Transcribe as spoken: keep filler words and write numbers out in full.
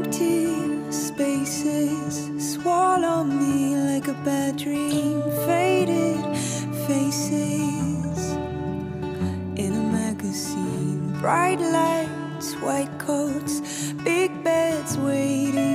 Empty spaces swallow me like a bad dream. Faded faces in a magazine. Bright lights, white coats, big beds waiting.